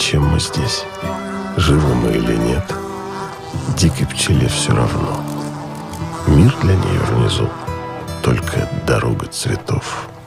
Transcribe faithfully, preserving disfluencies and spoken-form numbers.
зачем мы здесь, живы мы или нет, дикой пчеле все равно. Мир для нее внизу — только дорога цветов.